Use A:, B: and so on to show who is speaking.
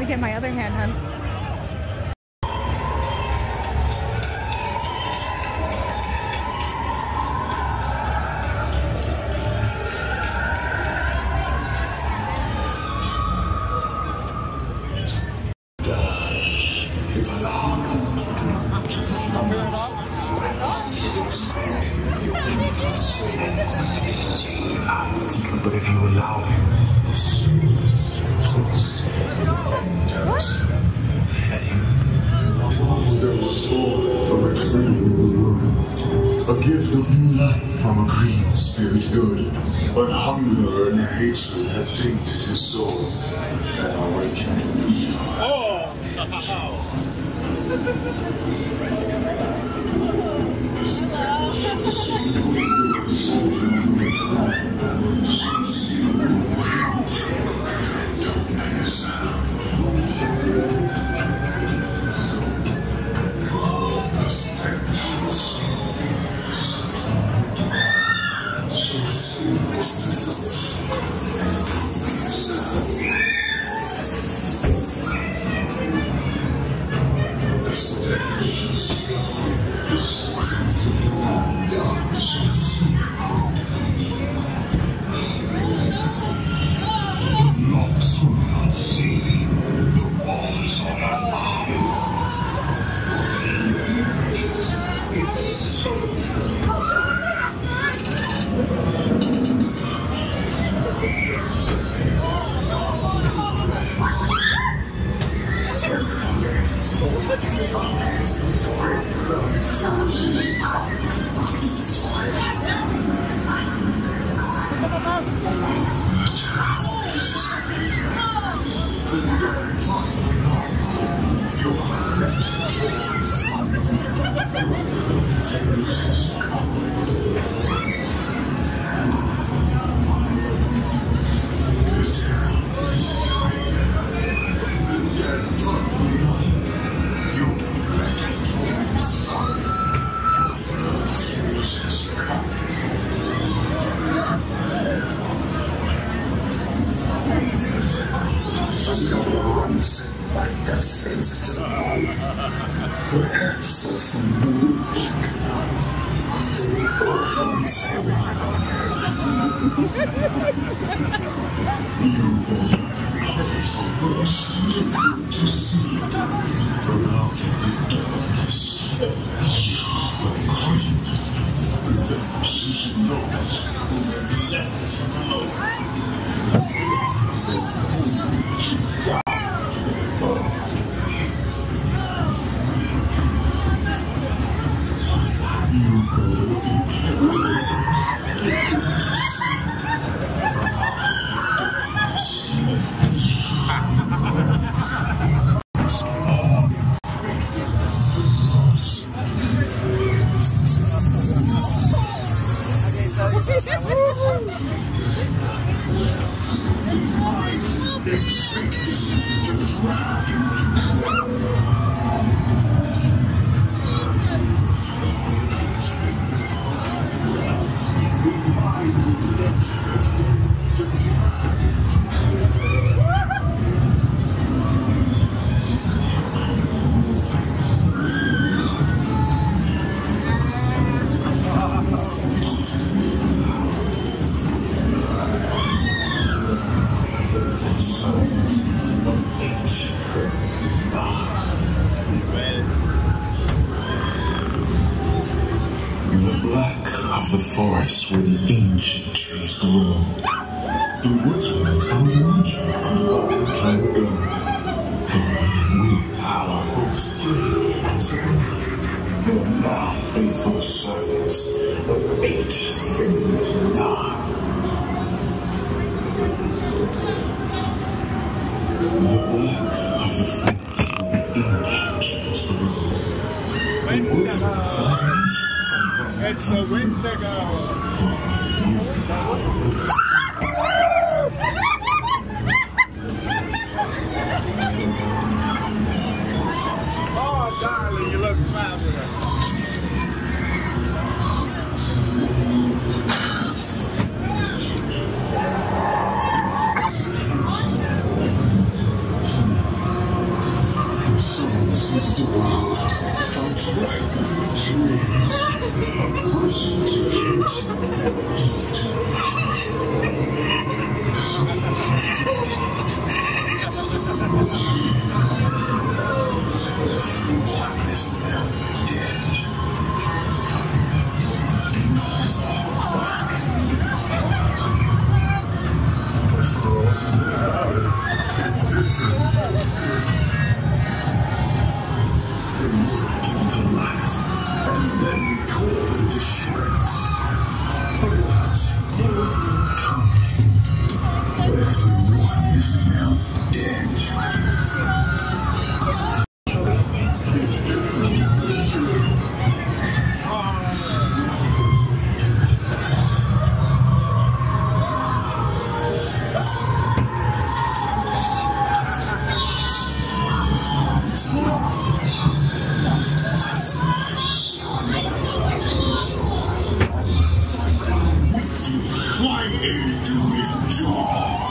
A: get my other hand, hun.
B: But if you allow him, the souls close and a sword from a tree in the world, a gift of new life from a green spirit good. But hunger and hatred have tainted his soul and awakened evil. Where the ancient trees grow. The woods were found magic a long time ago. The running willpower both spring and spring. You're now faithful servants of 8 fingers nigh. The black of the forest where the ancient trees grow. The woods were found magic.
C: It's the Wendigo! Oh, darling, you look fabulous.
B: is now dead. Climb into his jaw!